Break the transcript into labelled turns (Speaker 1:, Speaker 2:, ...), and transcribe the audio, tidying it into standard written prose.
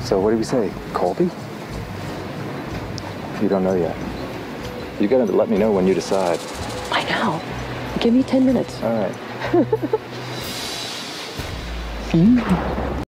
Speaker 1: So what did we say? Colby? You don't know yet. You gotta let me know when you decide.
Speaker 2: I know. Give me 10 minutes.
Speaker 1: All right.